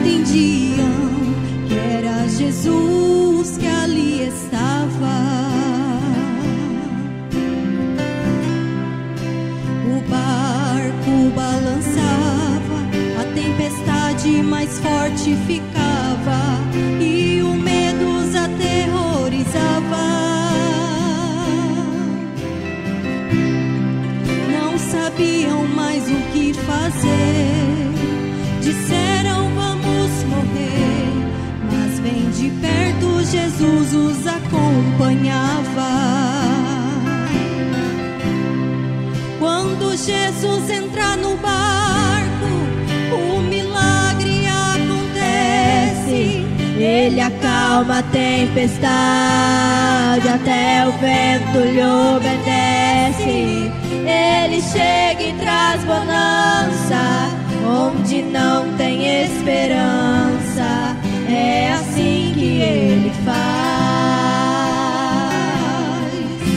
entendiam que era Jesus que ali estava. O barco balançava, a tempestade mais forte ficava e o medo os aterrorizava. Não sabiam mais o que fazer, disseram vamos morrer, mas bem de perto Jesus os acompanhava. Quando Jesus entra no barco, o milagre acontece. Ele acalma a tempestade, até o vento lhe obedece. Ele chega e traz bonança onde não tem esperança. É assim que Ele faz.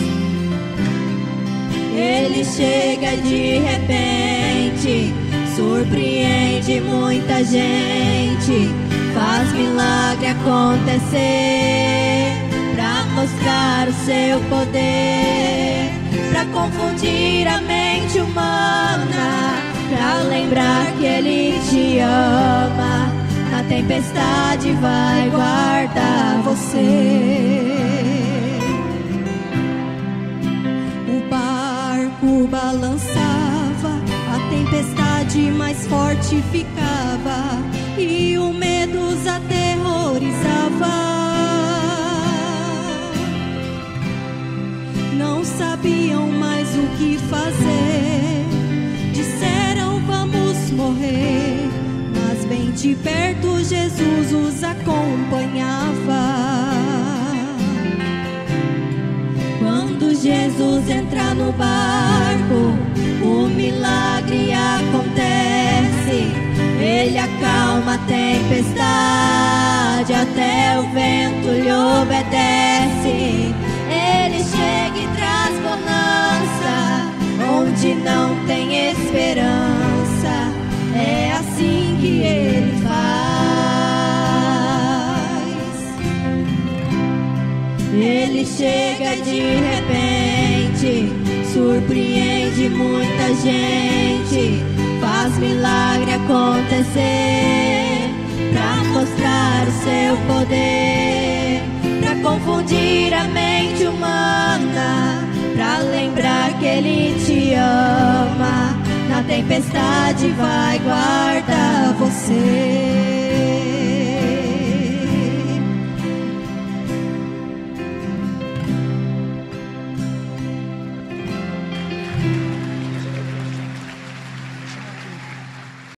Ele chega de repente, surpreende muita gente, faz milagre acontecer, pra mostrar o seu poder, pra confundir a mente humana, pra lembrar que Ele te ama. Na tempestade vai guardar você. O barco balançava, a tempestade mais forte ficava e o medo os aterrorizava. Não sabiam mais o que fazer, disseram vamos morrer, mas bem de perto Jesus os acompanhava. Quando Jesus entra no barco, o milagre acontece. Ele acalma a tempestade, até o vento lhe obedece. Ele chega e traz bonança onde não tem esperança. É assim que Ele faz. Ele chega de repente, surpreende muita gente, faz milagre acontecer, pra mostrar o seu poder, pra confundir a mente humana, pra lembrar que Ele te ama. Na tempestade vai guardar você.